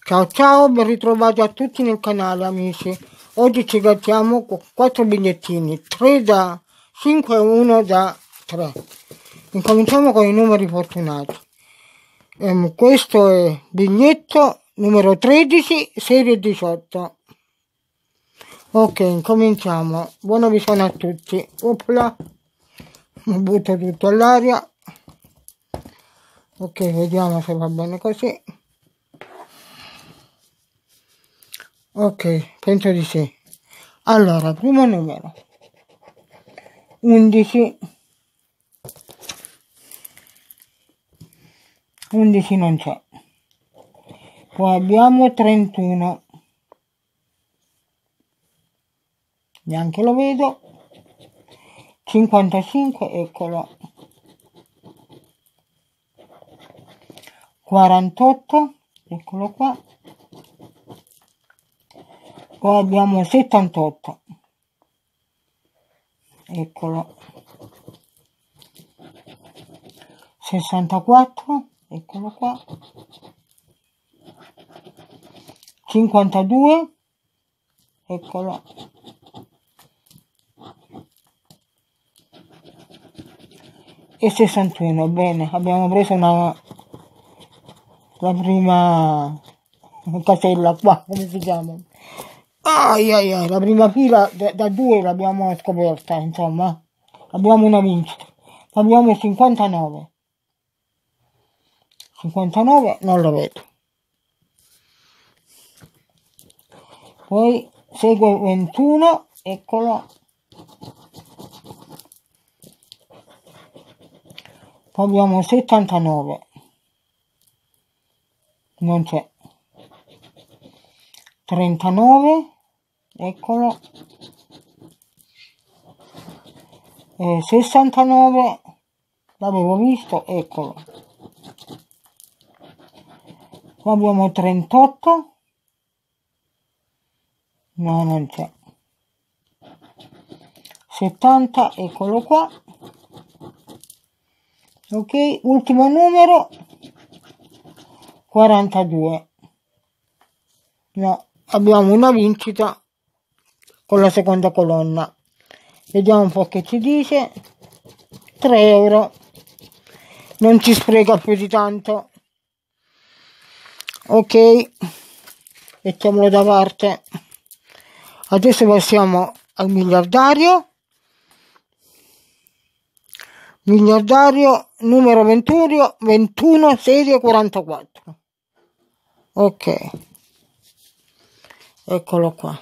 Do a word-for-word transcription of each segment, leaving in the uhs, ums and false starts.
Ciao ciao, ben ritrovati a tutti nel canale amici. Oggi ci grattiamo con quattro bigliettini, tre da cinque e uno da tre. Incominciamo con i numeri fortunati. Ehm, questo è biglietto numero tredici, serie diciotto. Ok, incominciamo. Buona visione a tutti. Opla, mi butto tutto all'aria. Ok, vediamo se va bene così. Ok, penso di sì. Allora, primo numero undici. undici non c'è. Poi abbiamo trentuno. Neanche lo vedo. cinquantacinque, eccolo. quarantotto, eccolo qua. Poi abbiamo settantotto. Eccolo. sessantaquattro, eccolo qua. cinquantadue, eccolo. E sessantuno, bene, abbiamo preso una la prima casella qua, come si chiama? Ai ai ai, la prima fila da, da due l'abbiamo scoperta, insomma. Abbiamo una vincita. Abbiamo cinquantanove. cinquantanove non lo vedo. Poi segue ventuno, eccolo. Poi abbiamo settantanove. Non c'è. trentanove, eccolo. Eh, sessantanove, l'avevo visto, eccolo. Poi abbiamo trentotto, no, non c'è. settanta, eccolo qua. Ok, ultimo numero, quarantadue. No, abbiamo una vincita con la seconda colonna. Vediamo un po' che ci dice. tre euro. Non ci spreca più di tanto. Ok, mettiamolo da parte. Adesso passiamo al miliardario. Miliardario numero ventuno, ventuno, serie quarantaquattro. Ok, eccolo qua.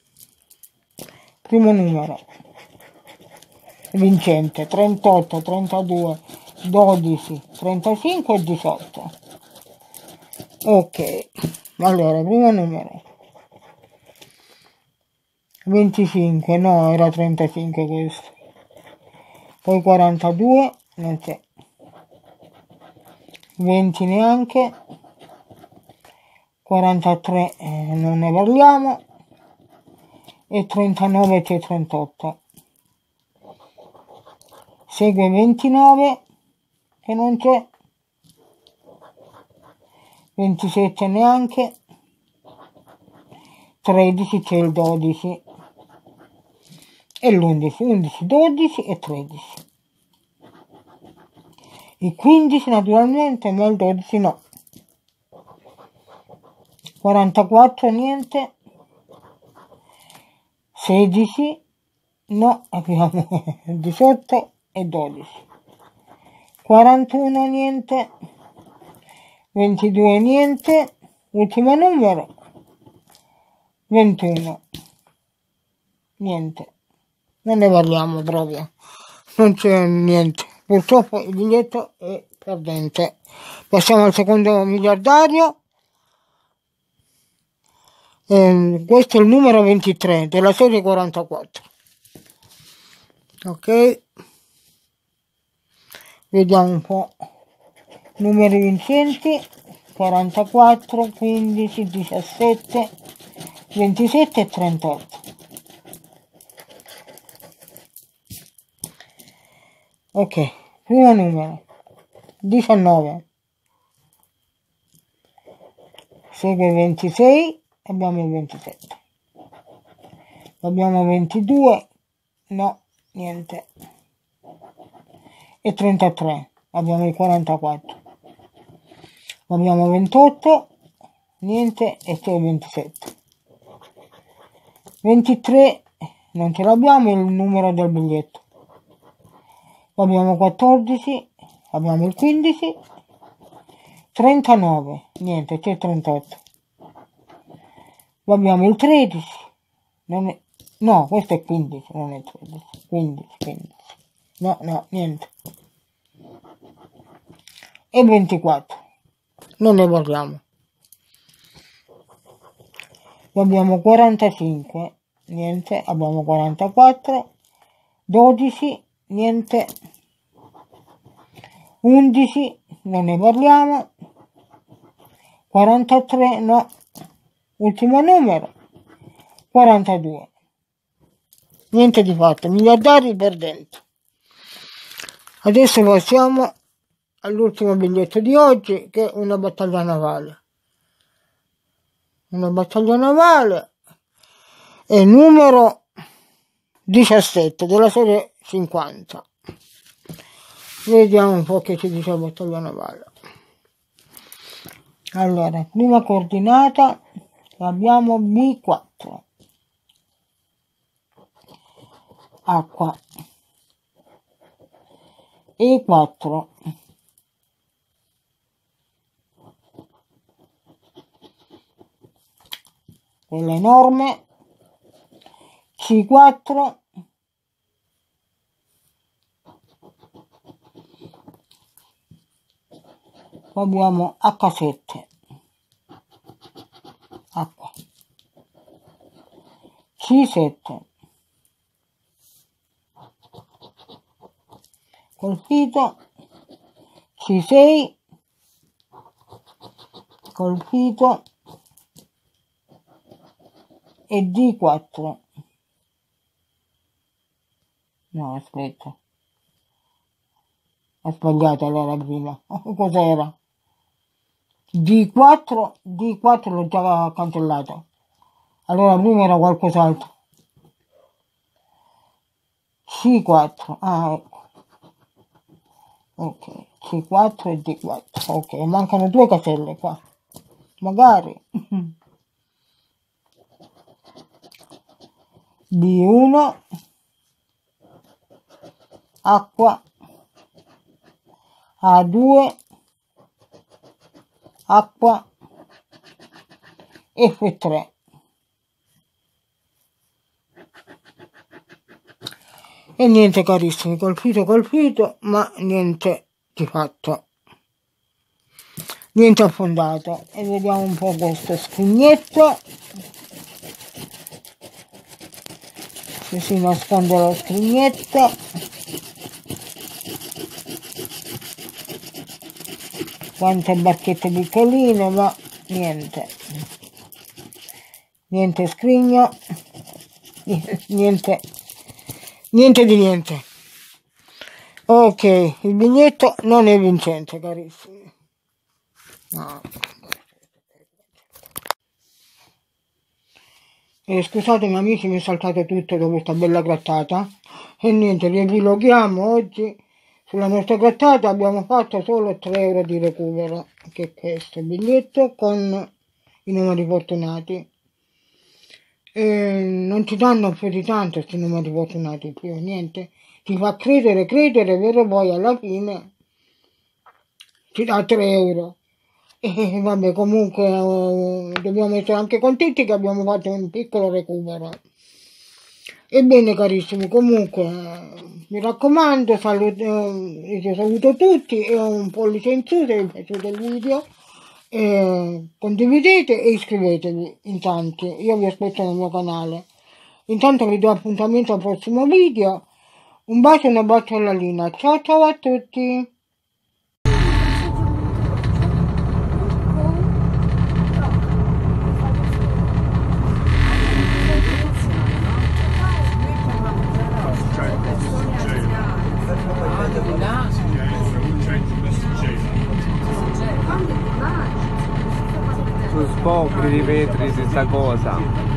Primo numero vincente: trentotto, trentadue, dodici, trentacinque e diciotto. Ok, allora primo numero venticinque, no, era trentacinque questo. Poi quarantadue, non c'è. venti neanche. quarantatré, eh, non ne parliamo. E trentanove c'è trentotto. Segue ventinove, che non c'è. ventisette neanche. tredici c'è il dodici. E l'undici, undici, dodici e tredici. Il quindici naturalmente, ma il dodici no. quarantaquattro niente. sedici no, abbiamo diciotto e dodici. quarantuno niente. ventidue niente. Ultimo numero ventuno. Niente. Non ne parliamo proprio. Non c'è niente. Purtroppo il biglietto è perdente. Passiamo al secondo miliardario. Eh, questo è il numero ventitré della serie quarantaquattro. Ok, vediamo un po'. Numeri vincenti: quarantaquattro, quindici, diciassette, ventisette e trentotto. Ok, primo numero diciannove, segue il ventisei, abbiamo il ventisette. Abbiamo ventidue, no, niente. E trentatré, abbiamo il quarantaquattro. Abbiamo ventotto, niente, e c'è il ventisette. ventitré, non ce l'abbiamo, il numero del biglietto. Abbiamo quattordici, abbiamo il quindici, trentanove, niente, c'è il trentotto. Abbiamo il tredici, non è, no, questo è quindici, non è tredici, quindici, quindici, no, no, niente. E ventiquattro, non ne parliamo. Abbiamo quarantacinque, niente, abbiamo quarantaquattro, dodici, niente, undici, non ne parliamo, quarantatré, no, ultimo numero, quarantadue. Niente di fatto, miliardari perdenti. Adesso passiamo all'ultimo biglietto di oggi, che è una battaglia navale. Una battaglia navale è numero diciassette della serie cinquanta. Vediamo un po' che ci dice la battaglia navale. Allora, prima coordinata abbiamo B quattro, acqua, E quattro, quella enorme, C quattro, poi abbiamo H sette, acqua, C sette, colpito, C sei, colpito, e D quattro. No, aspetta. Ho sbagliato allora prima. Cos'era? D quattro, D quattro l'ho già cancellato. Allora prima era qualcos'altro. C quattro. Ah, ecco. Ok, C quattro e D quattro. Ok, mancano due caselle qua. Magari. D uno, acqua, A due, acqua, F tre. E niente carissimi, colpito colpito, ma niente di fatto. Niente affondato. E vediamo un po' questo scrignetto. Se si nasconde lo scrignetto. Quante bacchette piccoline, ma niente. Niente scrigno. Niente. Niente di niente. Ok, il biglietto non è vincente, carissimi. No. Eh, scusatemi amici, mi è saltato tutto dopo questa bella grattata. E niente, riepiloghiamo oggi. Sulla nostra grattata abbiamo fatto solo tre euro di recupero, che è questo biglietto con i numeri fortunati. E non ti danno più di tanto questi numeri fortunati, più niente. Ti fa credere, credere, però poi alla fine ti dà tre euro. E vabbè, comunque eh, dobbiamo essere anche contenti che abbiamo fatto un piccolo recupero. Ebbene carissimi, comunque eh, mi raccomando, saluto, eh, io saluto tutti e un pollice in su se vi è piaciuto il video, eh, condividete e iscrivetevi in tanti, io vi aspetto nel mio canale. Intanto vi do appuntamento al prossimo video, un bacio e un abbraccio alla Lina, ciao ciao a tutti! Sul può ripetere questa cosa.